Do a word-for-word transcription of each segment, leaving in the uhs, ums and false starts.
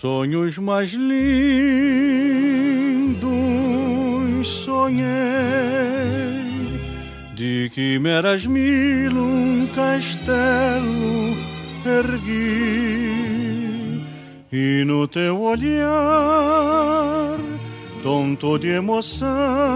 Sonhos mais lindos sonhei, de quimeras mil um castelo ergui, e no teu olhar, tonto de emoção,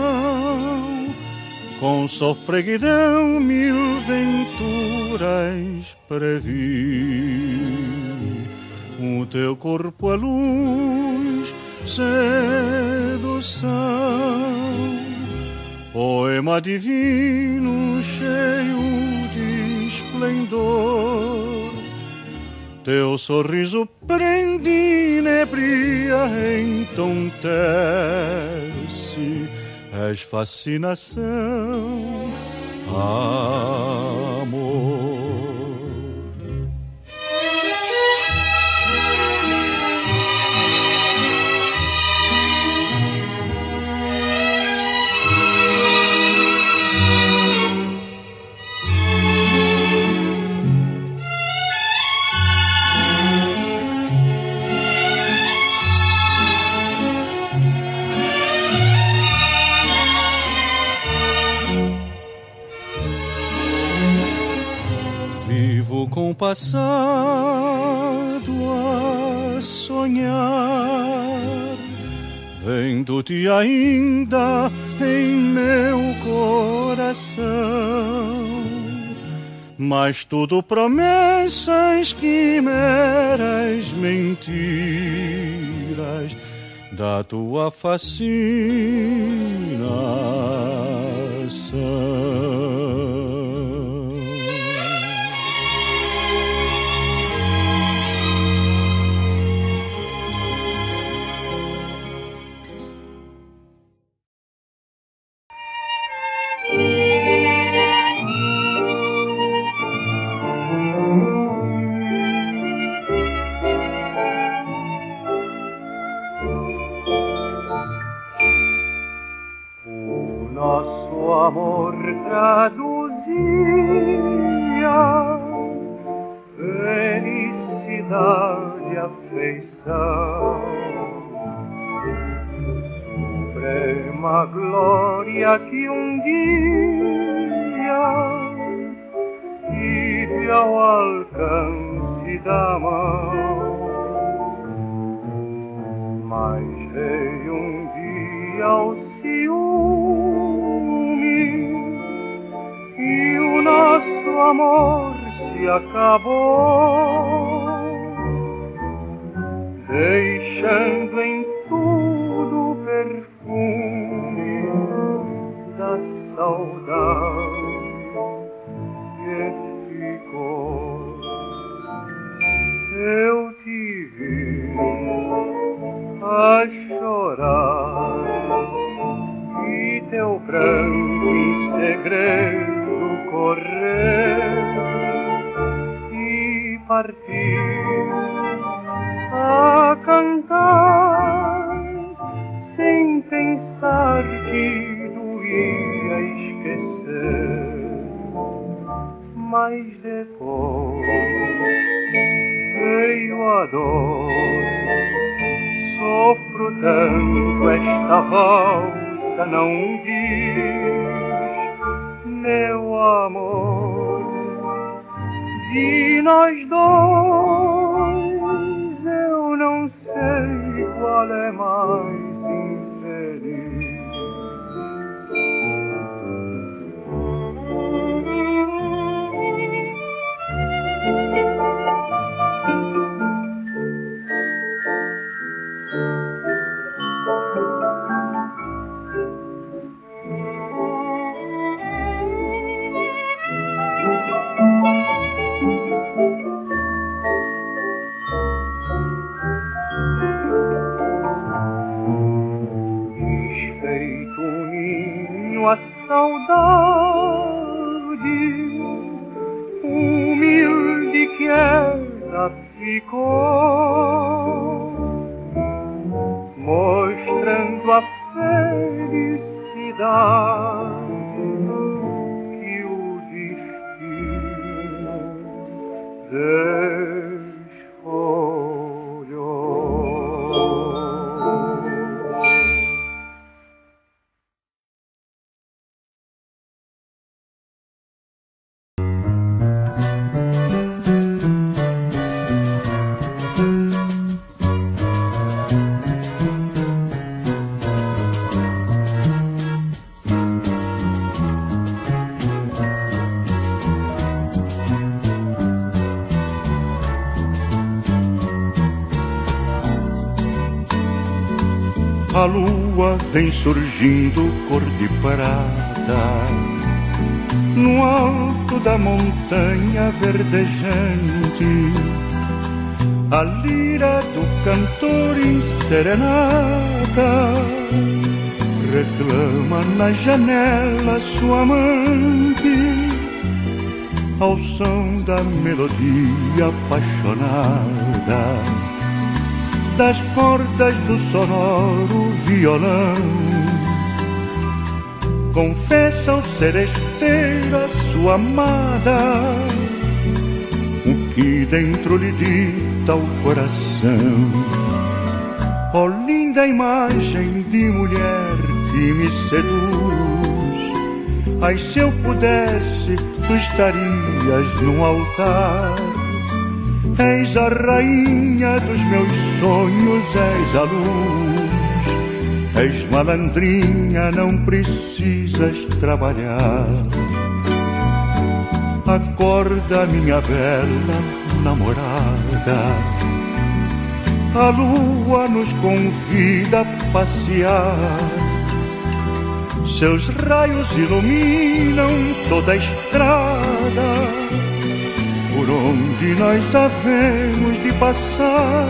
com sofreguidão mil venturas previ. O teu corpo é luz, sedução, poema divino cheio de esplendor. Teu sorriso prende, inebria, entontece, és fascinação, amor. Com o passado a sonhar, vendo-te ainda em meu coração, mas tudo promessas, quimeras, mentiras da tua fascinação. Amor traduzia felicidade e afeição, suprema glória que um dia tive ao alcance da mão, mas veio um dia ao e o nosso amor se acabou, deixando em tudo o perfume da saudade que ficou. Eu te vi a chorar e teu pranto em segredo correr e partir a cantar sem pensar que doía esquecer. Mas depois veio a dor, sofro tanto esta valsa não diz, meu amor, de nós dois eu não sei qual é mais infeliz. A saudade humilde que ela ficou, mostrando a felicidade que o destino desfolhou. lua vem surgindo cor de prata no alto da montanha verdejante. A lira do cantor em serenata reclama na janela sua amante, ao som da melodia apaixonada das cordas do sonoro violão. Confessa ao seresteiro a sua amada o que dentro lhe dita o coração. Ó linda imagem de mulher que me seduz, ai se eu pudesse tu estarias num altar. És a rainha dos meus sonhos, és a luz, és malandrinha, não precisas trabalhar. Acorda, minha bela namorada, a lua nos convida a passear. Seus raios iluminam toda a estrada por onde nós havemos de passar.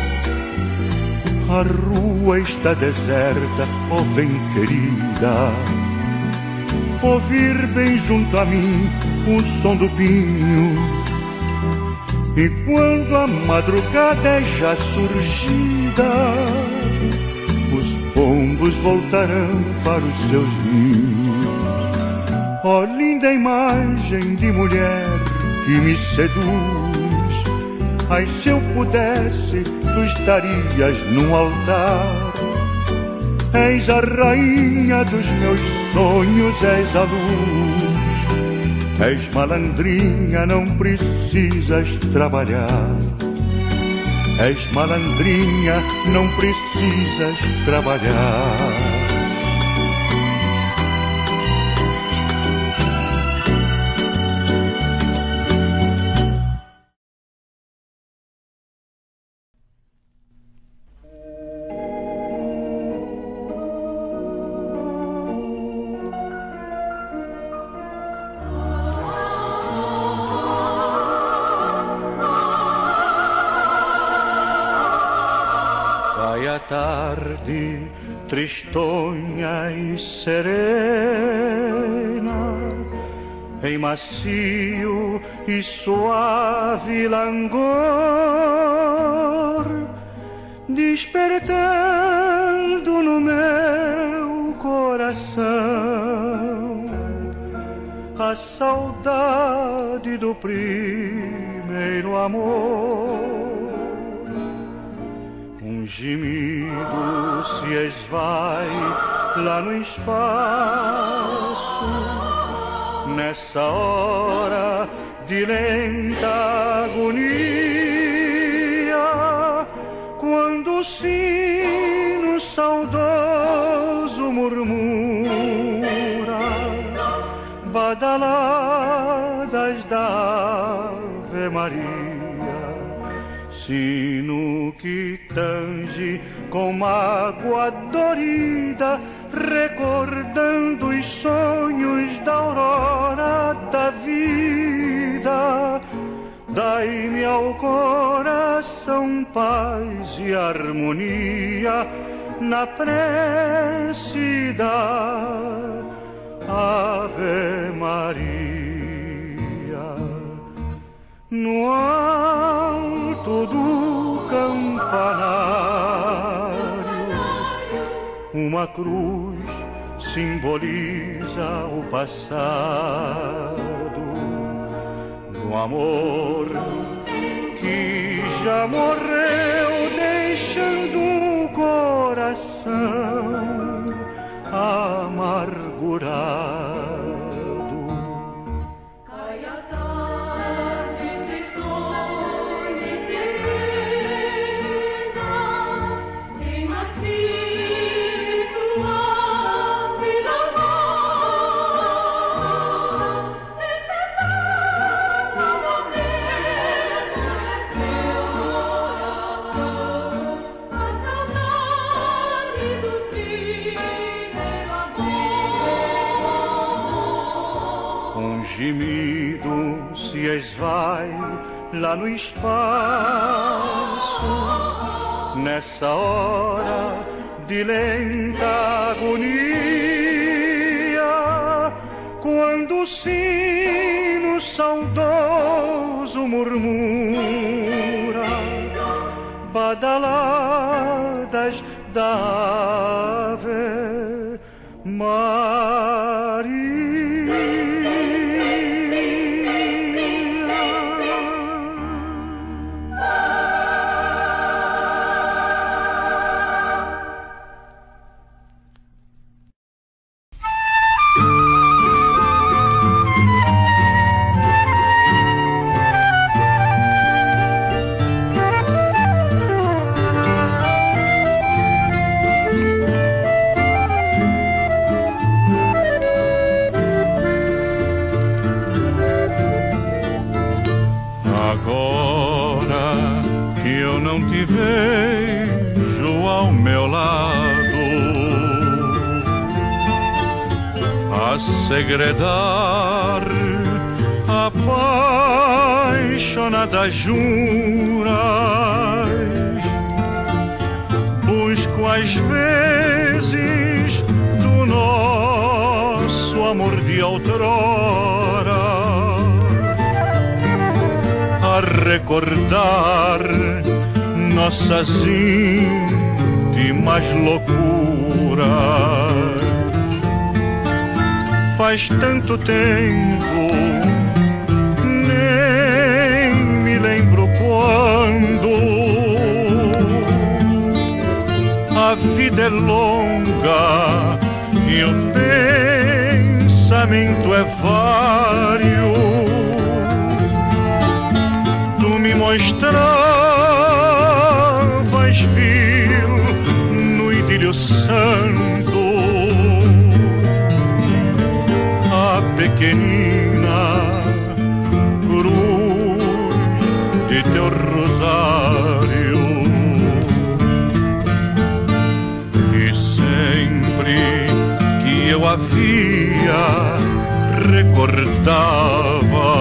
A rua está deserta, ó oh, vem querida, ouvir bem junto a mim o som do pinho. E quando a madrugada é já surgida, os pombos voltarão para os seus ninhos. Ó linda imagem de mulher que me seduz, ai se eu pudesse tu estarias num altar. És a rainha dos meus sonhos, és a luz, és malandrinha, não precisas trabalhar. És malandrinha, não precisas trabalhar. Tarde tristonha e serena, em macio e suave langor, despertando no meu coração a saudade do primeiro amor. Um gemido se esvai lá no espaço, nessa hora de lenta agonia, quando o sino saudoso murmura badaladas da Ave Maria. Sino que tange com mágoa dorida, recordando os sonhos da aurora da vida. Dai-me ao coração paz e harmonia na prece da Ave Maria. No alto do campanário, uma cruz simboliza o passado do amor que já morreu, deixando o coração amargurado. Do gemido se esvai lá no espaço, nessa hora de lenta agonia, quando o sino saudoso murmura badaladas da Ave Maria. Vejo ao meu lado a segredar apaixonadas juras. Busco às vezes do nosso amor de outrora a recordar nossas íntimas loucuras. Faz tanto tempo, nem me lembro quando. A vida é longa e o pensamento é vário. Tu me mostravas vir no idílio santo a pequenina cruz de teu rosário. E sempre que eu a via recordava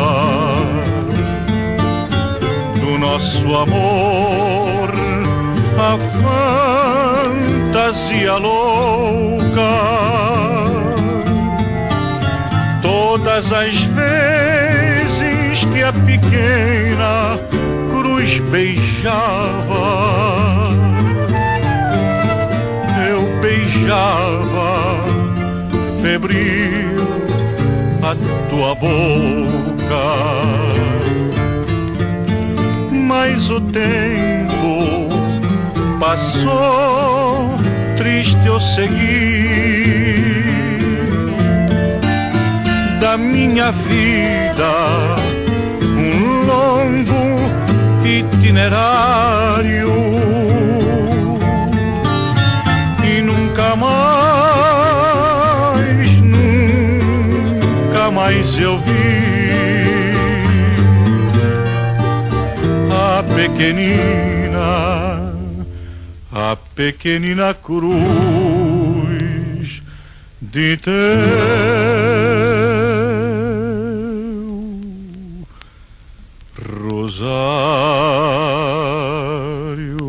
do nosso amor a fantasia louca. Todas as vezes que a pequena cruz beijava, eu beijava febril a tua boca. Mas o tempo passou, triste eu segui da minha vida um longo itinerário e nunca mais, nunca mais eu vi a pequenina, a pequenina cruz de teu rosário.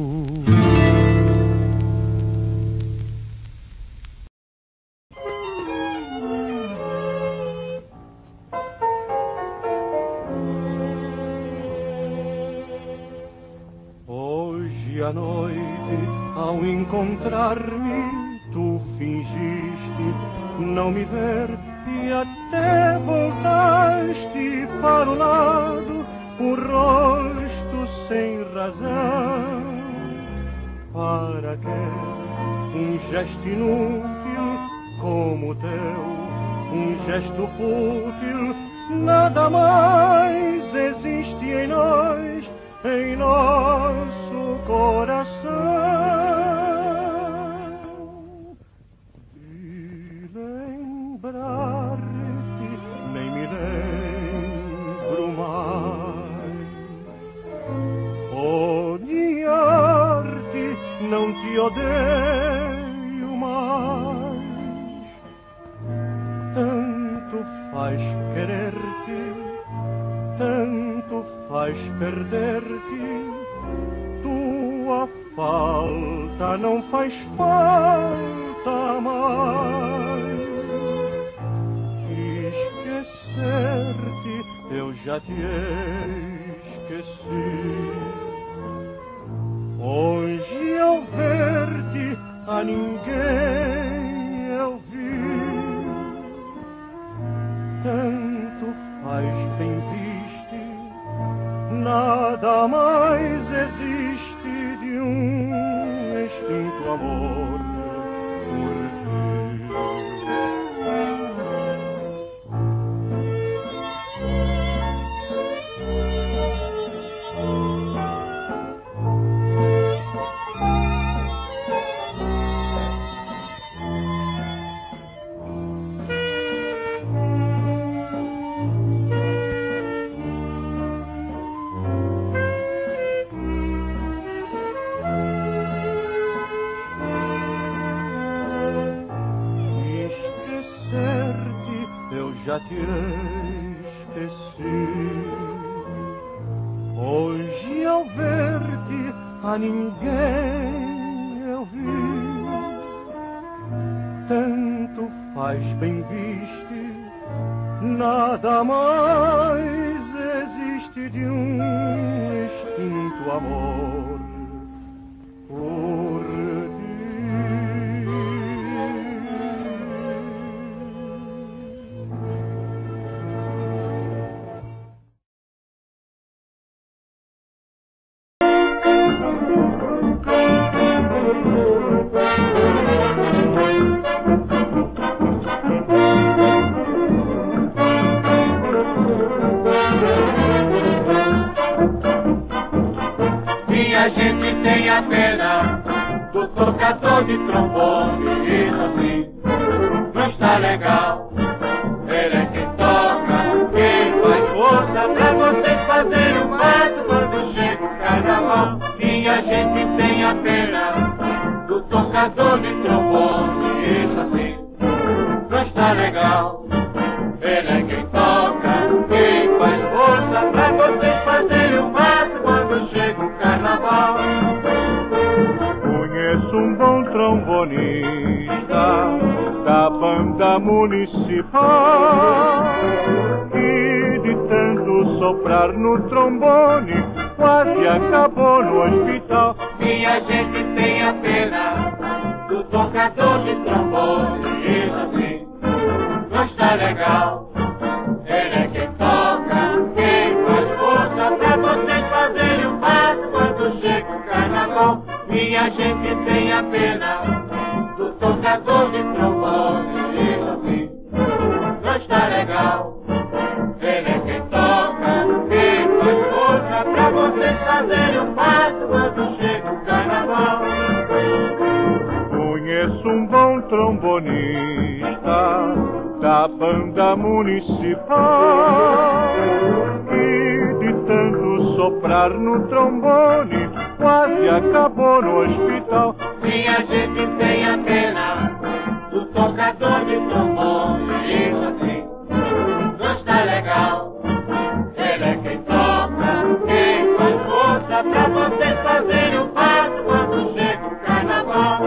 Hoje à noite, ao encontrar-me, tu fingiste não me ver e até voltaste para o lado, o rosto sem razão. Para que um gesto inútil como o teu, um gesto fútil, nada mais existe em nós, em nosso coração. De lembrar-te nem me lembro mais, odiar-te não te odeio mais. Tanto faz querer tanto faz perder-te. Tua falta não faz falta mais. Esquecer-te eu já te esqueci. Hoje ao ver-te a ninguém eu vi. Tanto faz bem viste, nada mais existe de um extinto amor por ti. Já te esqueci. Hoje ao ver-te a ninguém eu vi. Tanto faz bem viste, nada mais existe de um extinto amor por ti. A gente tem a pena do tocador de trombone. Isso assim não está legal. Ele é quem toca, quem faz força pra vocês fazerem o mato quando chega o carnaval. E a gente tem a pena do tocador de trombone. Isso assim não está legal. Ele é quem toca, quem faz força pra vocês fazerem o mato quando chega o carnaval. Conheço um bom trombonista da banda municipal que de tanto soprar no trombone quase acabou no hospital. E a gente tem a pena do tocador de trombone. Isso assim não está legal. Ele é quem toca, quem faz força pra vocês fazerem o passo quando chega o carnaval. E a gente tem a pena do tocador de trombone. Isso assim não está legal. Ele é quem toca, quem faz força pra vocês fazerem o passo quando chega o carnaval. Conheço um bom trombonista da banda municipal que de tanto soprar no trombone quase acabou no hospital. E a gente tem a pena do tocador de trombone. Isso assim não está legal. Ele é quem toca, quem faz força pra vocês fazerem o passo quando chega o carnaval.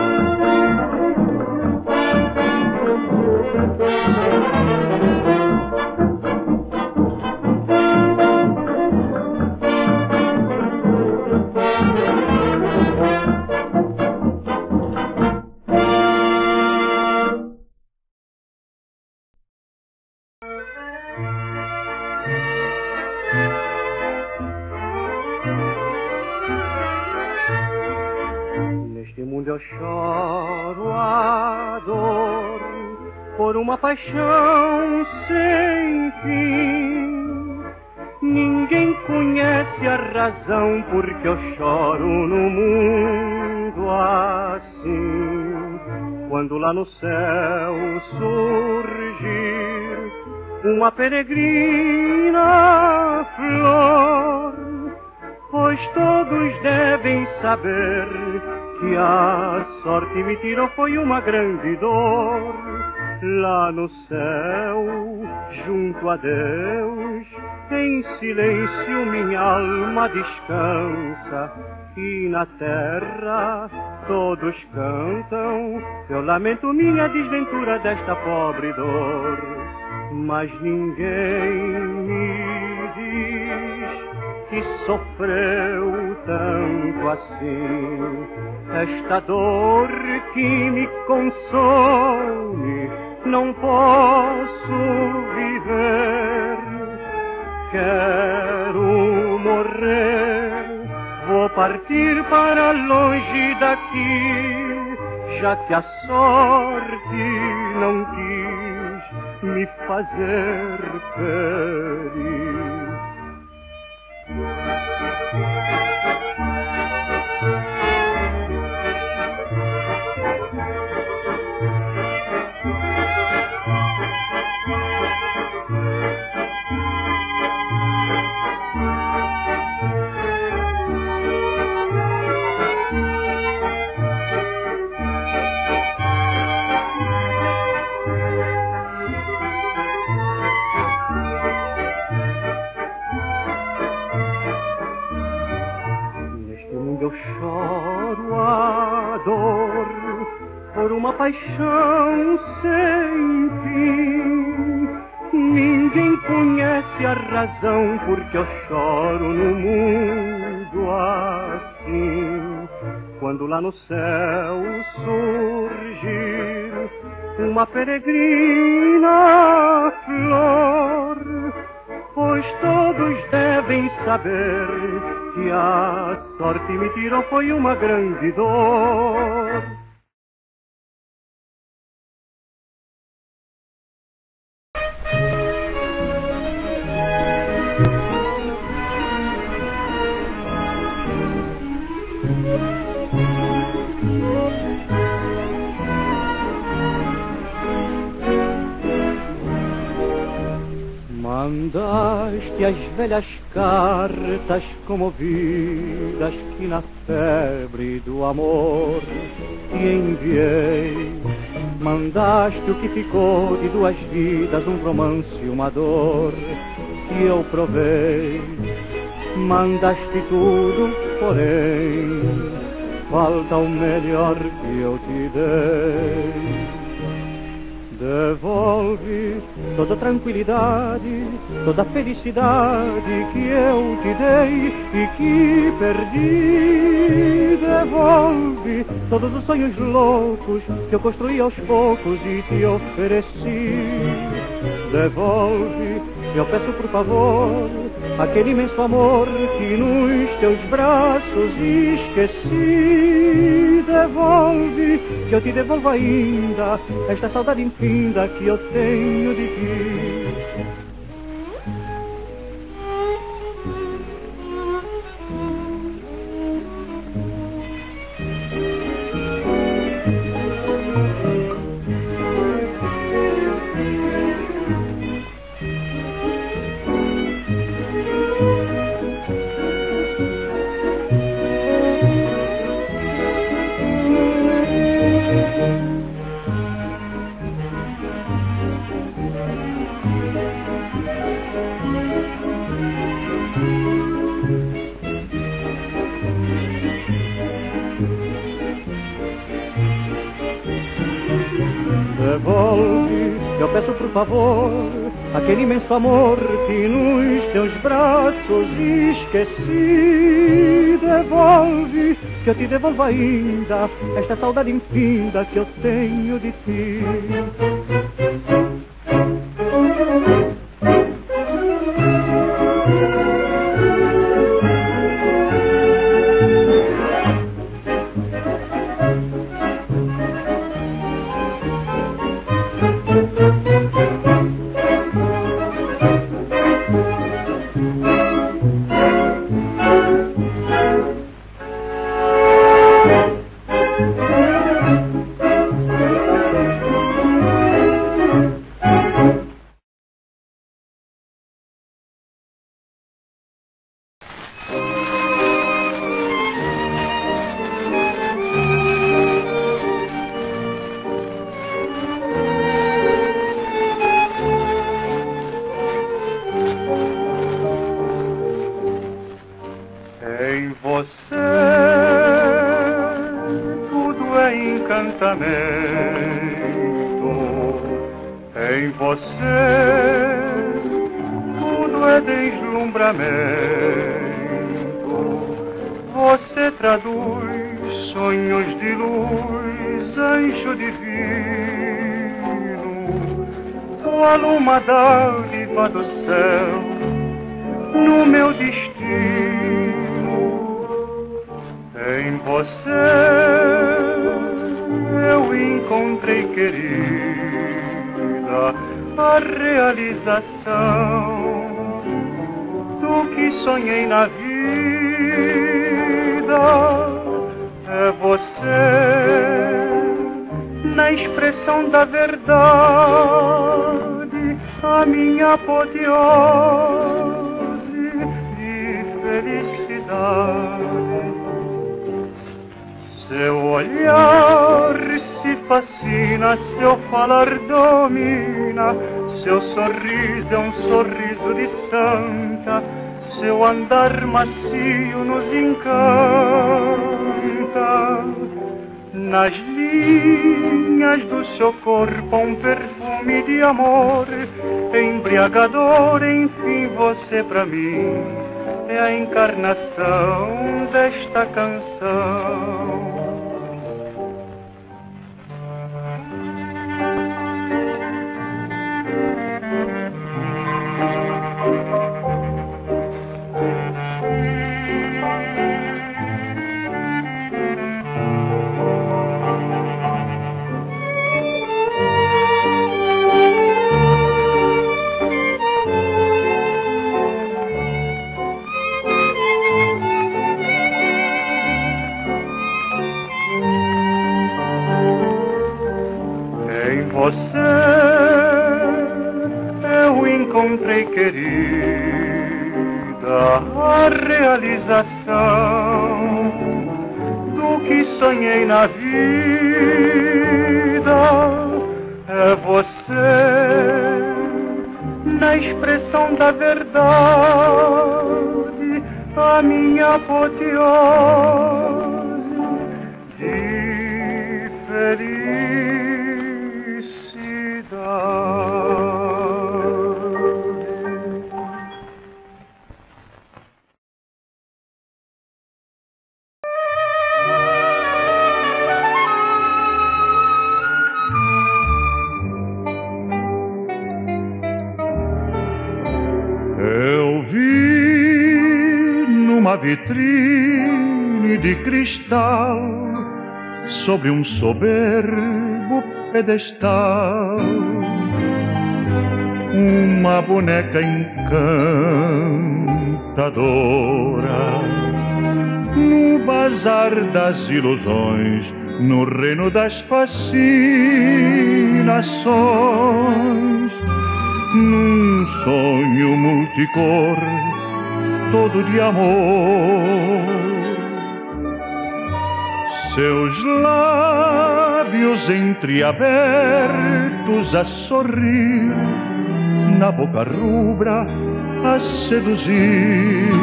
Eu choro a dor por uma paixão sem fim. Ninguém conhece a razão porque eu choro no mundo assim. Quando lá no céu surgir uma peregrina flor, pois todos devem saber que a sorte me tirou foi uma grande dor. lá no céu, junto a Deus, em silêncio minha alma descansa, e na terra todos cantam, eu lamento minha desventura desta pobre dor, mas ninguém me diz que sofreu tanto assim, esta dor que me consome, não posso viver, quero morrer, vou partir para longe daqui, já que a sorte não quis me fazer feliz. Eu choro a dor por uma paixão sem fim. Ninguém conhece a razão porque eu choro no mundo assim. Quando lá no céu surgir uma peregrina flor, pois todos devem saber que a sorte me tirou foi uma grande dor. Mandaste as velhas cartas comovidas que na febre do amor te enviei. Mandaste o que ficou de duas vidas, um romance e uma dor que eu provei. Mandaste tudo, porém falta o melhor que eu te dei. Devolve toda a tranquilidade, toda a felicidade que eu te dei e que perdi. Devolve todos os sonhos loucos que eu construí aos poucos e te ofereci. Devolve, eu peço por favor, aquele imenso amor que nos teus braços esqueci. Devolve, que eu te devolvo ainda esta saudade infinda que eu tenho de ti. Devolve, eu peço por favor, aquele imenso amor que nos teus braços esqueci. Devolve, que eu te devolvo ainda esta saudade infinda que eu tenho de ti. encantamento. Em você tudo é deslumbramento. Você traduz sonhos de luz, anjo divino, qual uma dádiva do céu no meu destino. Em você eu encontrei, querida, a realização do que sonhei na vida. É você, na expressão da verdade, a minha apoteose de felicidade. Seu olhar se fascina, seu falar domina, seu sorriso é um sorriso de santa, seu andar macio nos encanta. Nas linhas do seu corpo um perfume de amor, embriagador, enfim você pra mim é a encarnação desta canção. Você eu encontrei, querida, a realização do que sonhei na vida. É você, na expressão da verdade, a minha apoteose de felicidade. Eu vi numa vitrine de cristal, sobre um soberbo pedestal, uma boneca encantadora, no bazar das ilusões, no reino das fascinações, num sonho multicor, todo de amor. Seus lábios entreabertos a sorrir, na boca rubra a seduzir,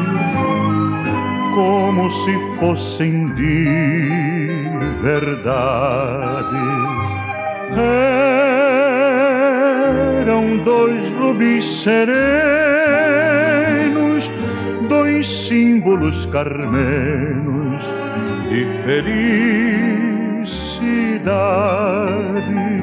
como se fossem de verdade. Eram dois rubis serenos, dois símbolos carmenos de felicidade.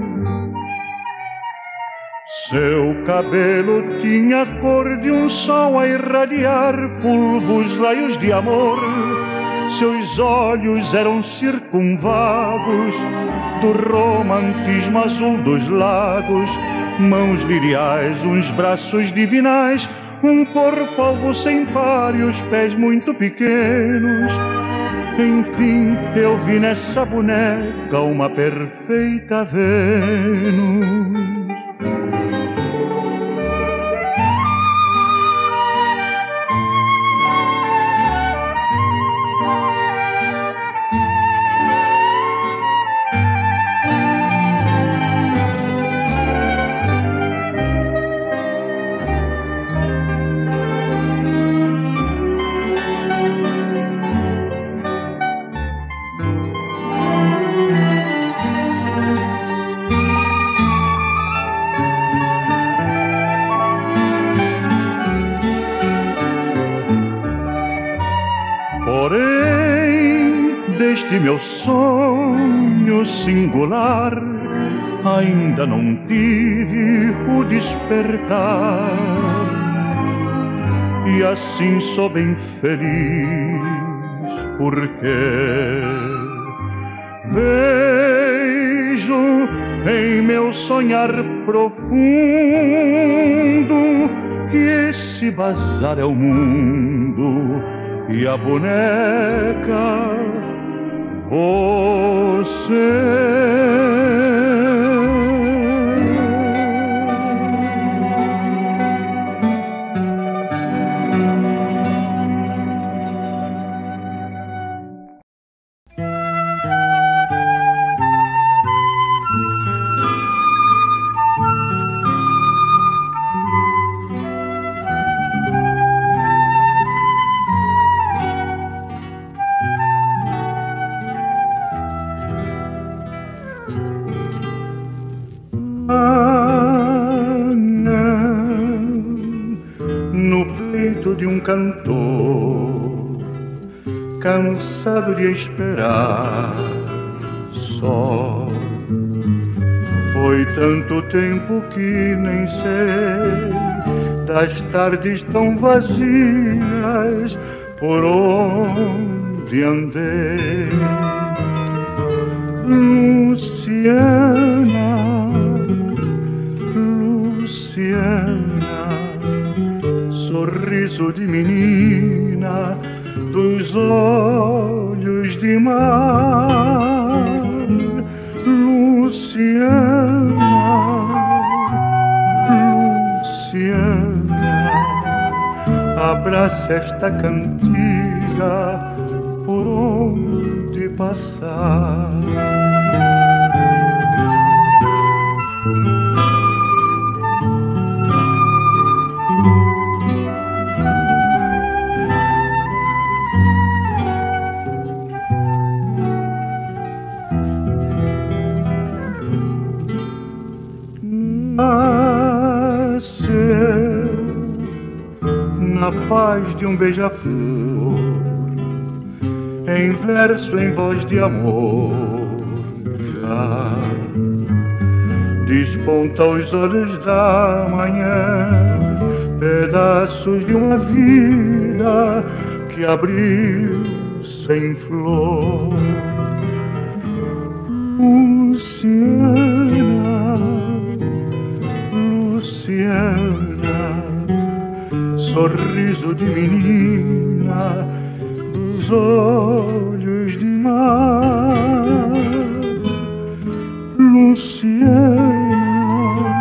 Seu cabelo tinha a cor de um sol a irradiar fulvos raios de amor. Seus olhos eram circunvagos do romantismo azul dos lagos, mãos liriais, uns braços divinais, um corpo alvo sem par e os pés muito pequenos. Enfim, eu vi nessa boneca uma perfeita Vênus. deste meu sonho singular, ainda não tive o despertar, e assim sou bem feliz, porque vejo em meu sonhar profundo que esse bazar é o mundo e a boneca você. De um cantor cansado de esperar só. Foi tanto tempo que nem sei das tardes tão vazias por onde andei. Luciana, Luciana, sorriso de menina dos olhos de mar. Luciana, Luciana, abraça esta cantiga por onde passar. Na paz de um beija-flor, em verso, em voz de amor, já desponta aos olhos da manhã pedaços de uma vida que abriu sem flor. Luciana, Luciana, sorriso de menina dos olhos de mar. Luciana,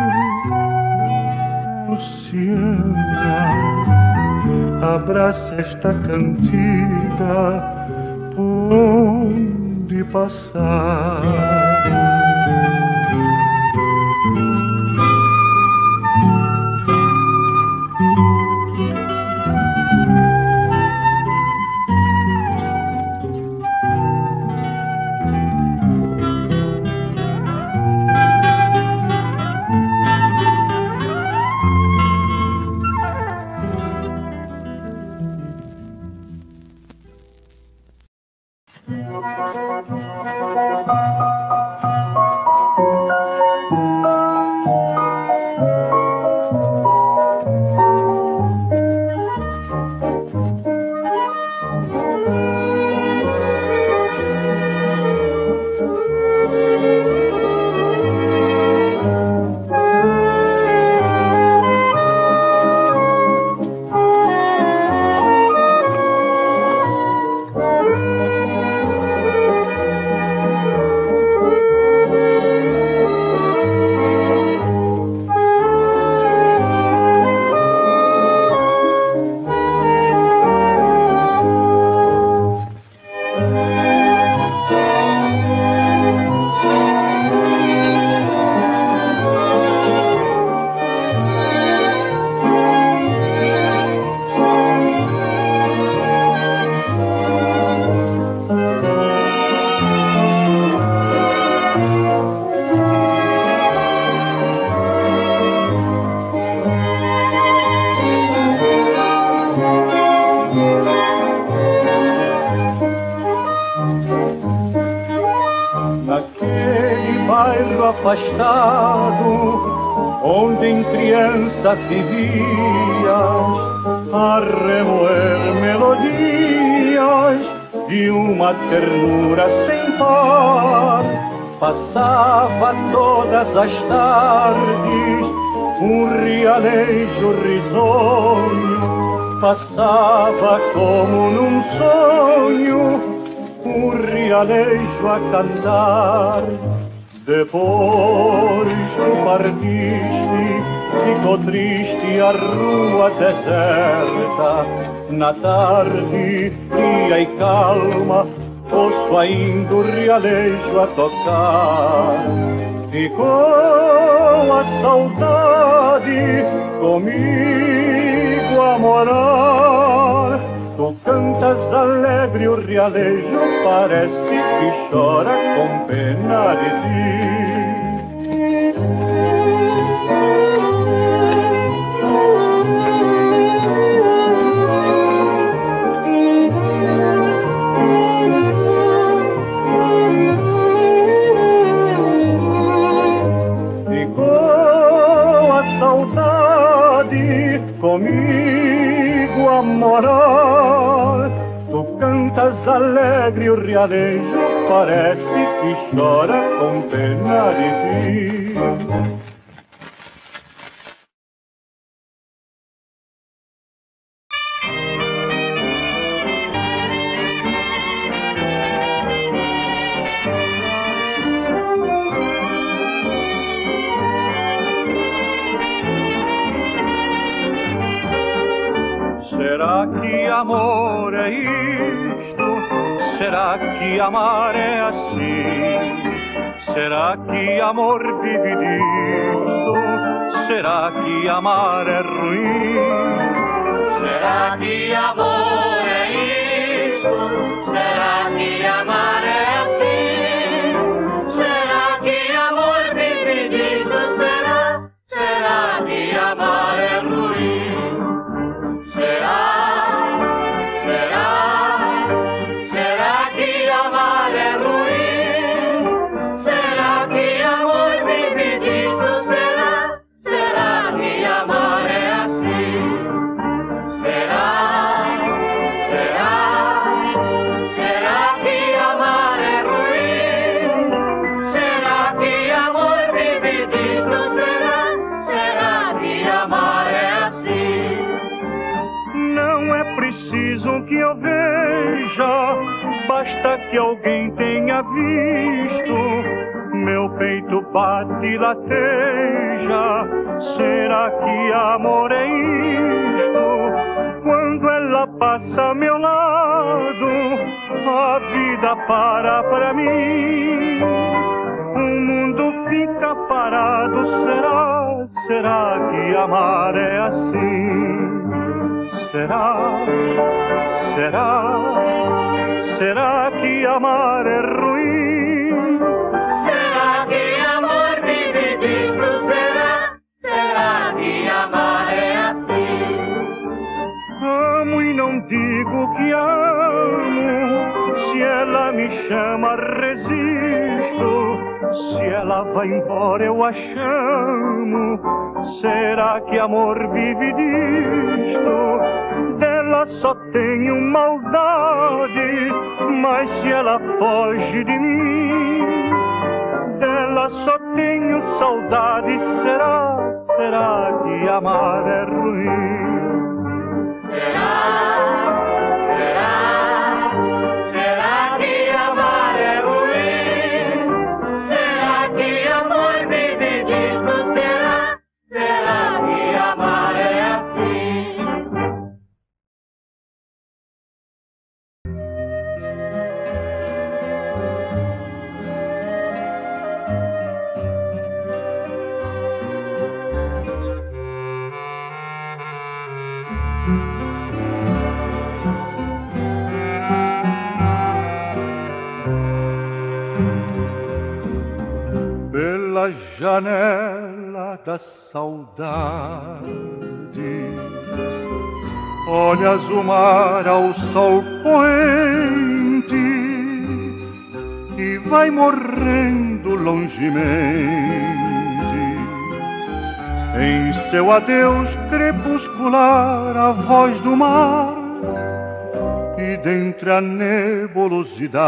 Luciana, abraça esta cantiga por onde passar. afastado, onde em criança vivias a remoer melodias de uma ternura sem par. Passava todas as tardes um realejo risonho, passava como num sonho um realejo a cantar. Depois tu partiste, ficou triste a rua deserta. Na tarde fria e calma, ouço ainda o realejo a tocar. Ficou a saudade comigo a morar. Tu cantas alegre, o realejo parece que chora com pena de ti. Ficou a saudade comigo a morar. Tu cantas alegre, o realejo parece que chora com pena de ti. Será que amor é isto? Será que amar é assim? Será que amor vive disto? Será que amar é ruim? Será que amor é isto? Será que amar é assim? Será que amor vive disto? Será? Será que amar é ruim? Basta que alguém tenha visto, meu peito bate e lateja. Será que amor é isto? Quando ela passa a meu lado, a vida para pra mim. O mundo fica parado. Será, será que amar é assim? Será, será, será que amar é ruim? Será que amor vive disto? Será, será que amar é assim? Amo e não digo que amo. Se ela me chama, resisto. Se ela vai embora, eu a chamo. Será que amor vive disto? Dela só tenho maldade, mas se ela foge de mim, dela só tenho saudade. Será, será que amar é ruim? Será, será, será que amar é ruim? Será que amor vive disto? Será, será que amar é assim? Pela janela da saudade, olhas o mar ao sol poente e vai morrendo sorrindo longemente. Em seu adeus crepuscular, a voz do mar, e dentre a nebulosidade,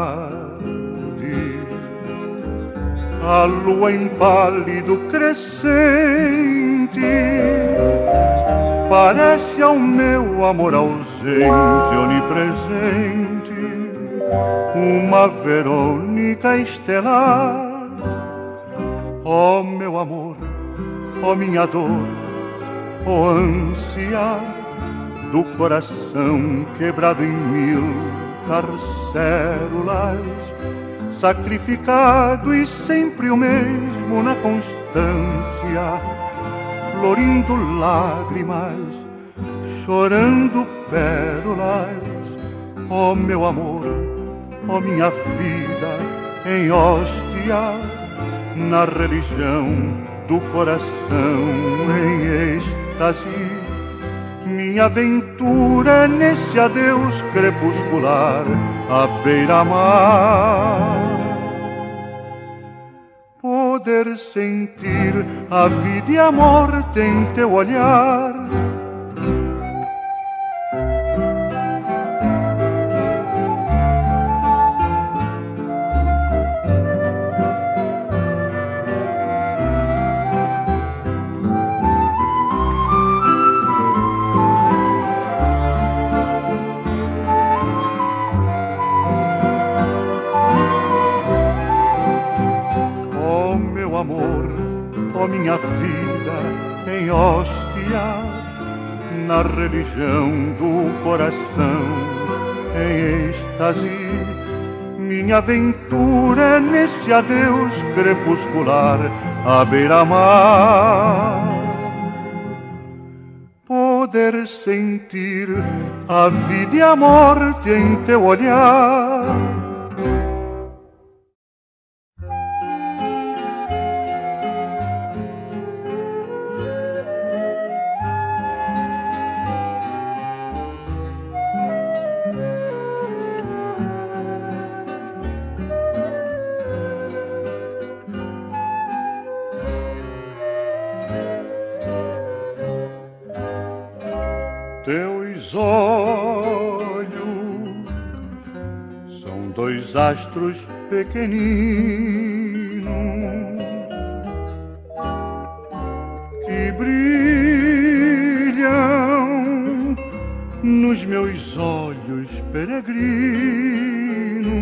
a lua em pálido crescente, parece ao meu amor ausente, onipresente, uma Verônica estelar. Ó meu amor, ó minha dor, ó ânsia do coração quebrado em mil carcérulas, sacrificado e sempre o mesmo na constância, florindo lágrimas, chorando pérolas. Ó meu amor, ó minha vida em hóstia, na religião do coração em êxtase, minha aventura nesse adeus crepuscular à beira-mar. Poder sentir a vida e a morte em teu olhar, ó minha vida em hóstia, na religião do coração em êxtase, minha aventura nesse adeus crepuscular à beira-mar. Poder sentir a vida e a morte em teu olhar, teus olhos são dois astros pequeninos que brilham nos meus olhos peregrinos,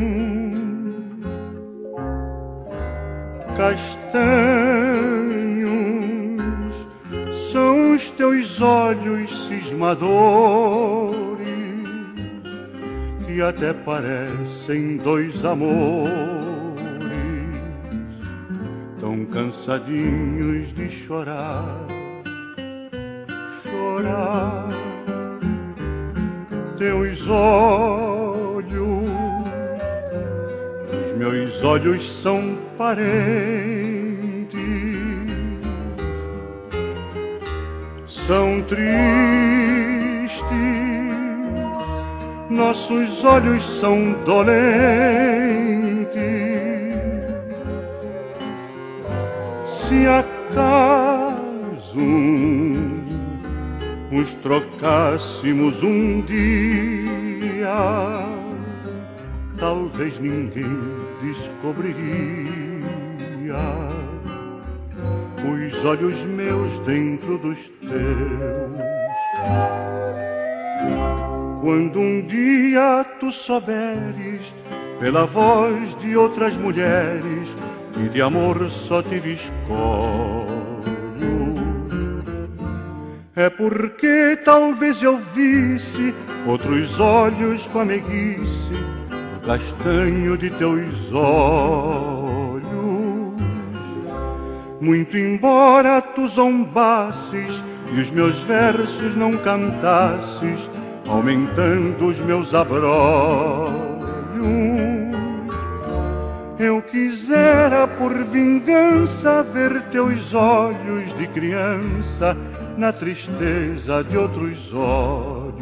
castanhos são os teus olhos cismadores, que até parecem dois amores, tão cansadinhos de chorar, chorar. Teus olhos, os meus olhos são parentes, são tristes, nossos olhos são dolentes. Se acaso nos trocássemos um dia, talvez ninguém descobriria os olhos meus dentro dos teus. Quando um dia tu souberes pela voz de outras mulheres que de amor só tive escolho, é porque talvez eu visse outros olhos com a meiguice do castanho de teus olhos. Muito embora tu zombasses e os meus versos não cantasses, aumentando os meus abrolhos, eu quisera por vingança ver teus olhos de criança na tristeza de outros olhos.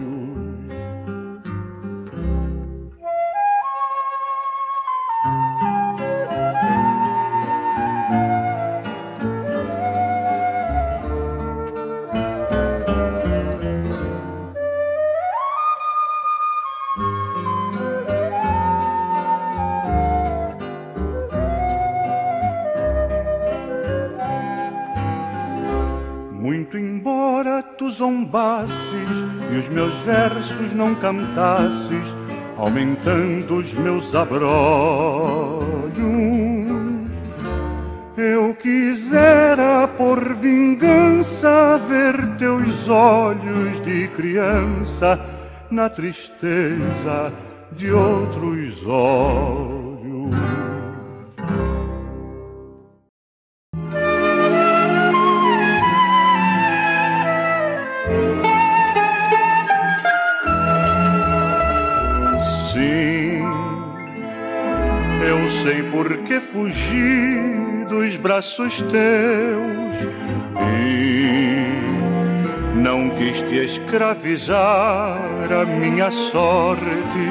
zombasse e os meus versos não cantasses, aumentando os meus abrolhos. Eu quisera por vingança ver teus olhos de criança na tristeza de outros olhos. Sim, eu sei por que fugi dos braços teus e não quis te escravizar a minha sorte.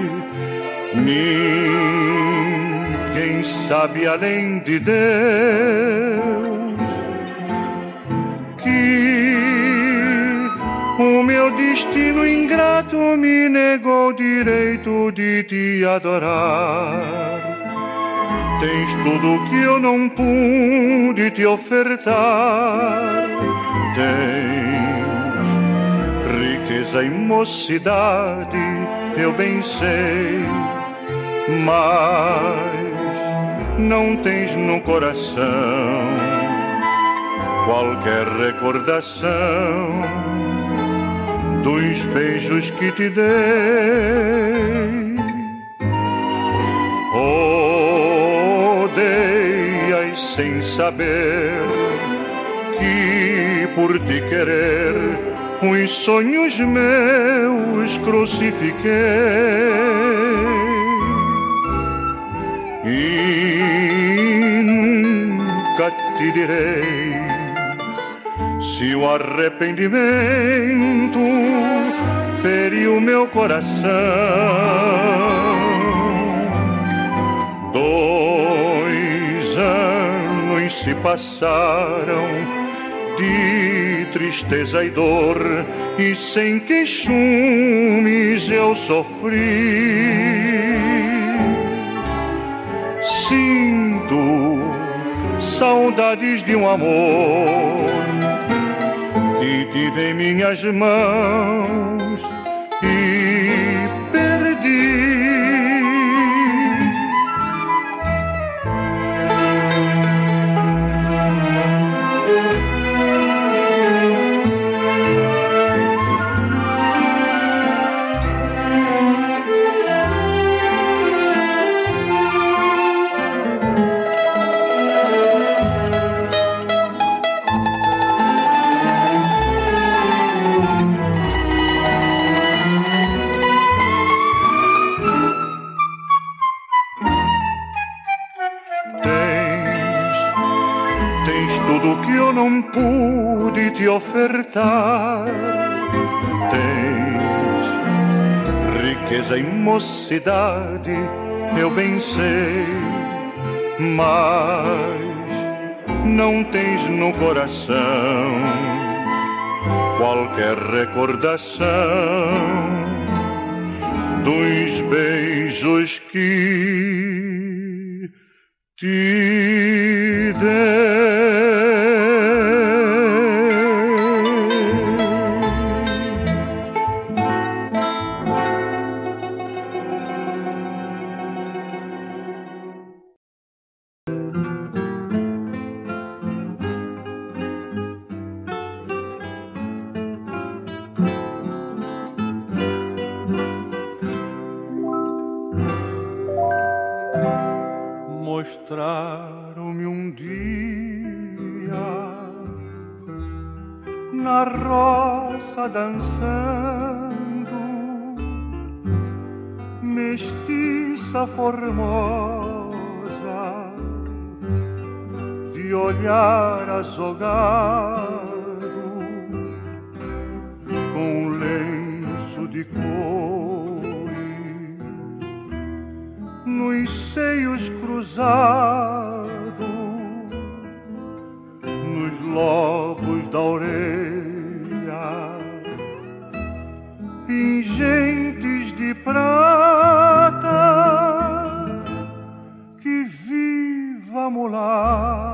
Ninguém sabe além de Deus que o meu destino ingrato me negou o direito de te adorar. Tens tudo que eu não pude te ofertar. Tens riqueza e mocidade, eu bem sei, mas não tens no coração qualquer recordação dos beijos que te dei. Odeias sem saber que por te querer os sonhos meus crucifiquei. E nunca te direi se o arrependimento feriu meu coração. Dois anos se passaram de tristeza e dor, e sem queixumes eu sofri. Sinto saudades de um amor que tive em minhas mãos e perdi. Não pude te ofertar. Tens riqueza e mocidade, eu bem sei, mas não tens no coração qualquer recordação dos beijos que te dei. Mostraram-me um dia na roça dançando, mestiça formosa, de olhar azogado, com um lenço de cores nos seios cruzados, nos lobos da orelha, pingentes de prata. Que viva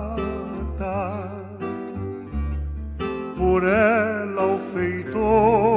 mulata, por ela o feitor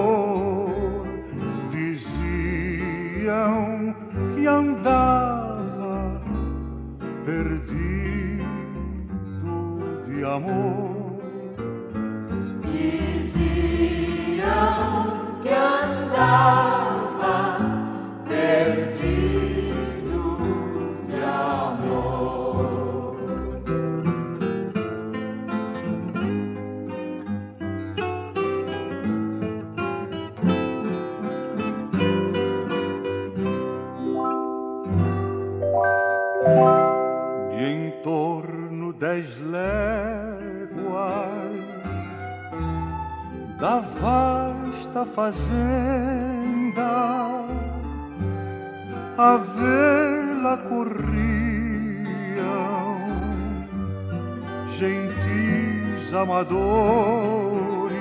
fazenda, a vê-la corriam gentis amadores,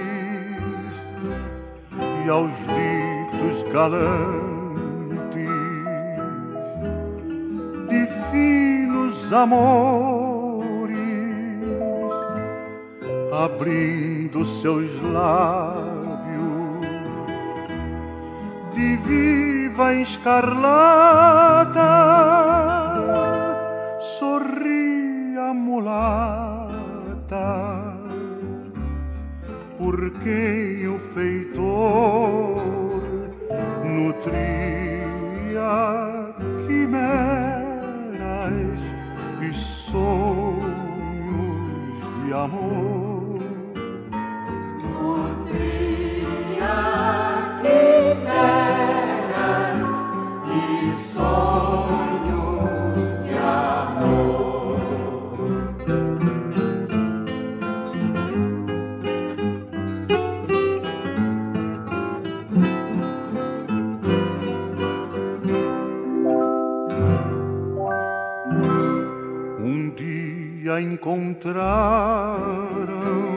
e aos ditos galantes de finos amores, abrindo seus lábios de viva escarlata, sorria a mulata, por quem o feitor nutria quimeras e sonhos de amor. Nutria quimeras e sonhos de amor. Um dia encontraram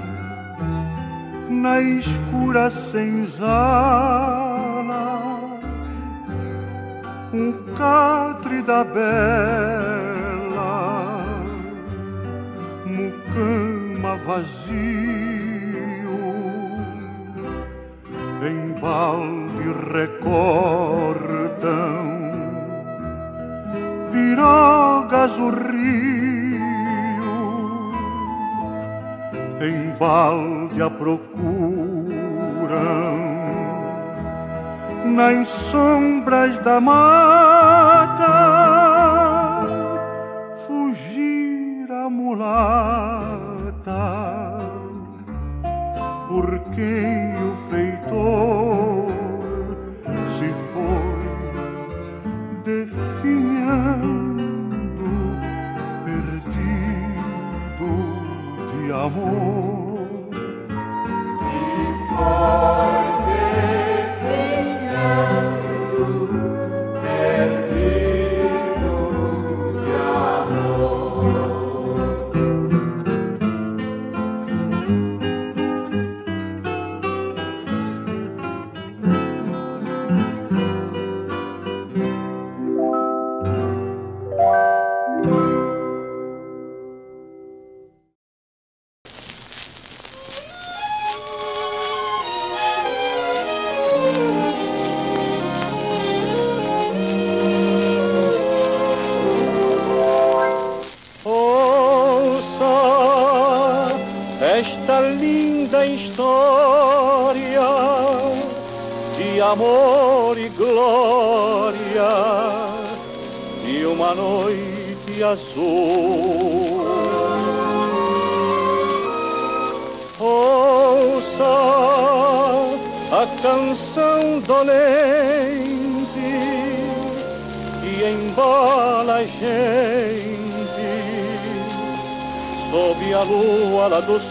na escura senzala um catre da bela, mucama vazio, em balde recortam pirogas o rio, em balde a procuram nas sombras da mata, fugir a mulata, por quem o feitor se foi definhando, perdido de amor. Se foi definhando, perdido de amor. Esta linda história de amor e glória de uma noite azul. Ouça a canção dolente que embala a gente sob a lua lá do sul,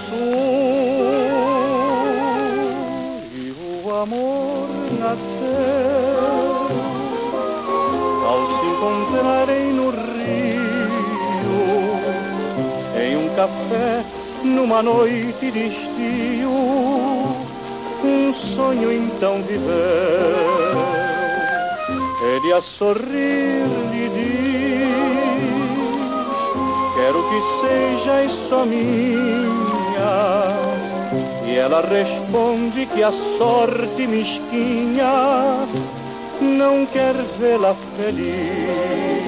e o amor nasceu ao se encontrarem no rio, em um café, numa noite de estio, um sonho então viveu. Ele a sorrir lhe diz: quero que sejas só minha. E ela responde que a sorte mesquinha não quer vê-la feliz.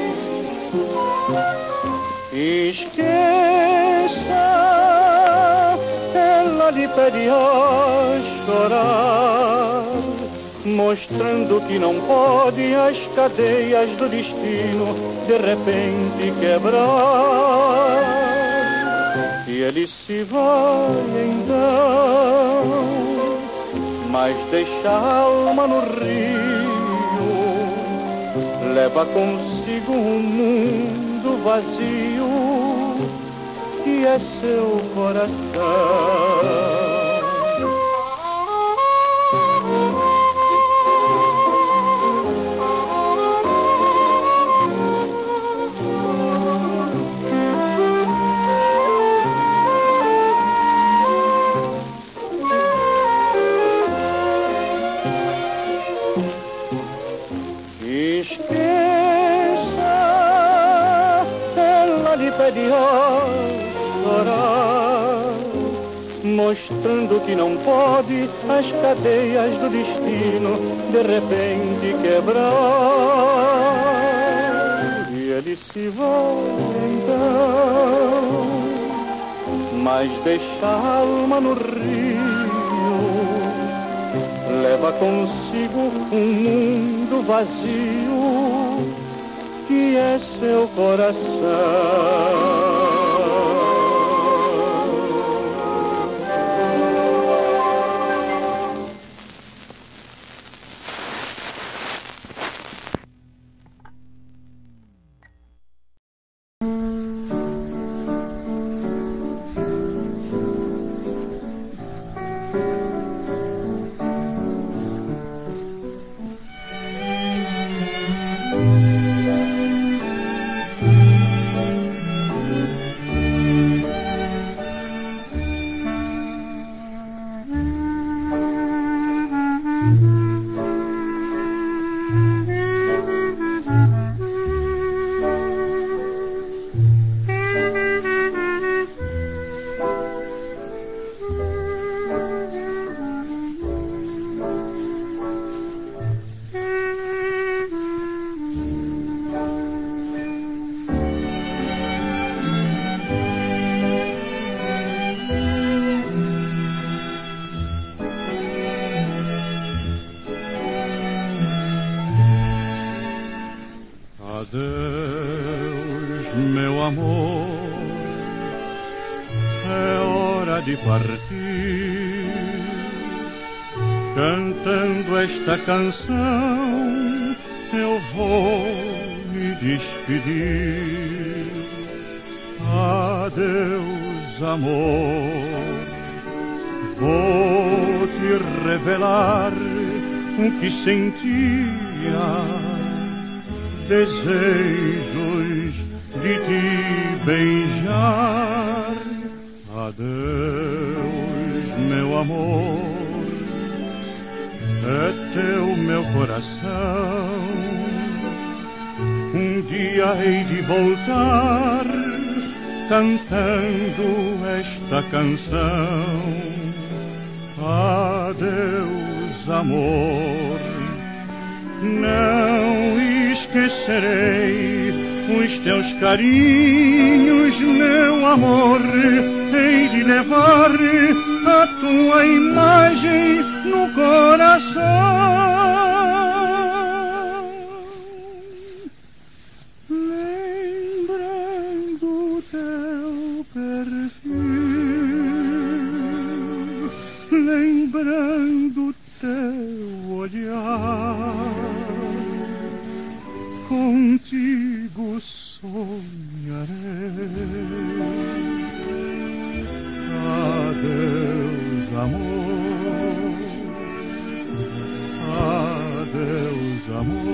Esqueça, ela lhe pede a chorar, mostrando que não pode as cadeias do destino de repente quebrar. E ele se vai então, mas deixa a alma no rio, leva consigo um mundo vazio que é seu coração. pede a chorar, mostrando que não pode as cadeias do destino de repente quebrar. E ele se vai então, mas deixa a alma no rio, leva consigo um mundo vazio que é seu coração. Adeus, meu amor, é hora de partir. Cantando esta canção, eu vou me despedir. Adeus, amor, vou te revelar o que sentia. Desejos de te beijar. Adeus, meu amor, é teu meu coração. Um dia hei de voltar cantando esta canção. Adeus, amor, não esquecerei os teus carinhos, meu amor. Hei de levar a tua imagem no coração, lembrando teu perfil, lembrando teu olhar. Contigo sonharei. Adeus, amor, adeus,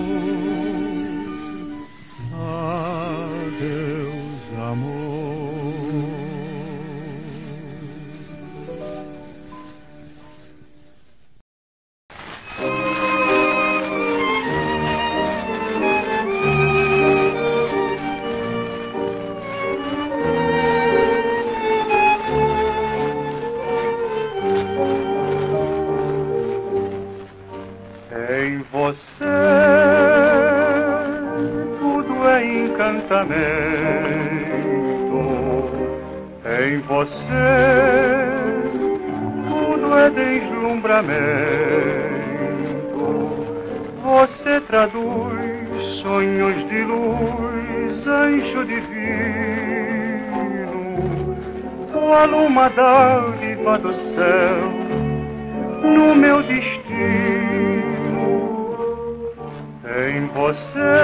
amor, adeus, amor. Em você tudo é encantamento, em você tudo é deslumbramento. Você traduz sonhos de luz, anjo divino, tua luma dádiva do céu no meu destino. Em você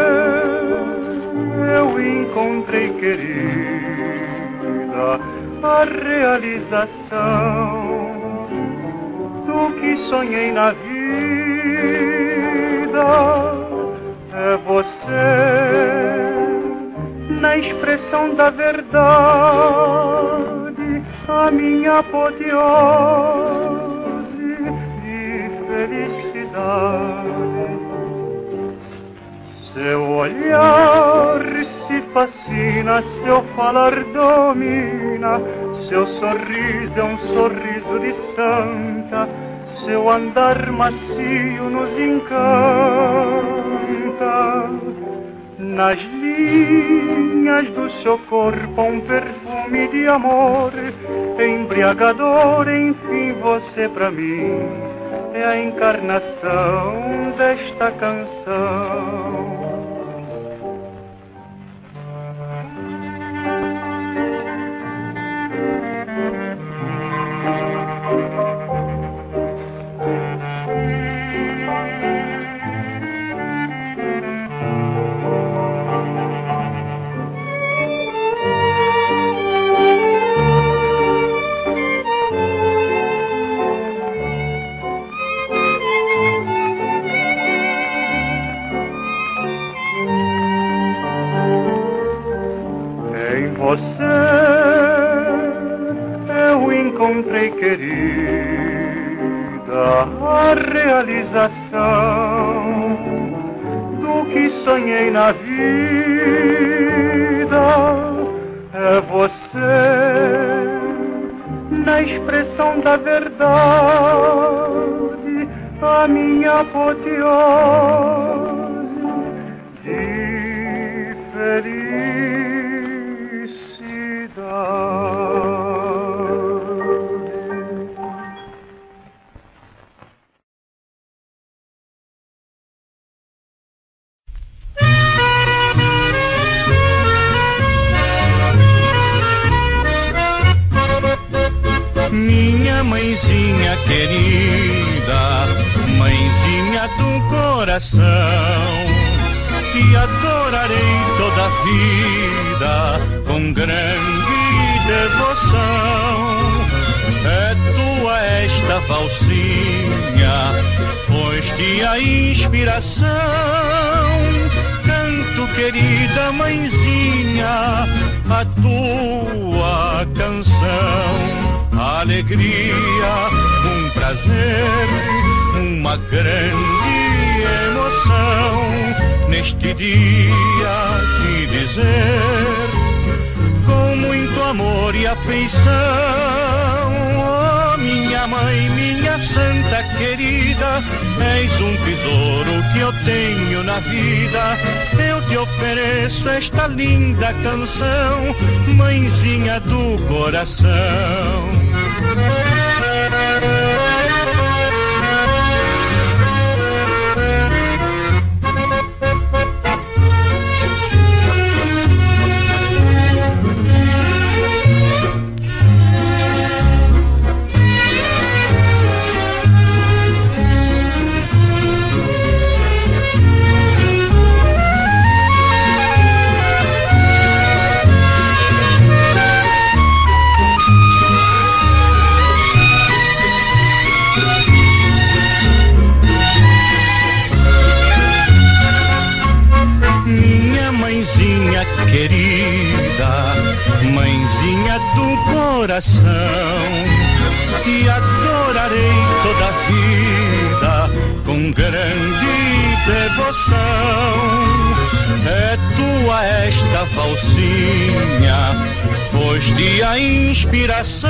eu encontrei, querida, a realização do que sonhei na vida. É você na expressão da verdade, a minha apoteose de felicidade. Seu olhar se fascina, seu falar domina, seu sorriso é um sorriso de santa, seu andar macio nos encanta. Nas linhas do seu corpo um perfume de amor, embriagador, enfim você pra mim é a encarnação desta canção. Encontrei, querida, a realização do que sonhei na vida. É você, na expressão da verdade, a minha apoteose de felicidade. Minha mãezinha querida, mãezinha do coração, te adorarei toda a vida com grande devoção. É tua esta valsinha, foste a inspiração. Canto, querida mãezinha, a tua canção. Alegria, um prazer, uma grande emoção. Neste dia te dizer, com muito amor e afeição. Oh, minha mãe, minha santa querida, és um tesouro que eu tenho na vida. Eu te ofereço esta linda canção, mãezinha do coração. Querida, mãezinha do coração, te adorarei toda a vida com grande devoção. É tua esta valsinha, foste a inspiração.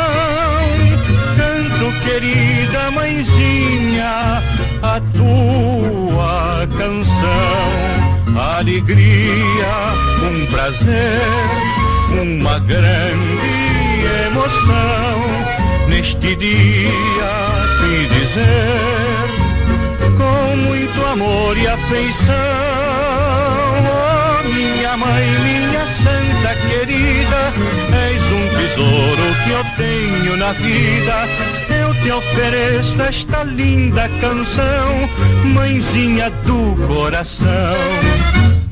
Canto, querida mãezinha, a tua canção. Alegria, um prazer, uma grande emoção. Neste dia te dizer, com muito amor e afeição. Oh, minha mãe, minha santa querida, és um tesouro que eu tenho na vida. Eu te ofereço esta linda canção, mãezinha do coração.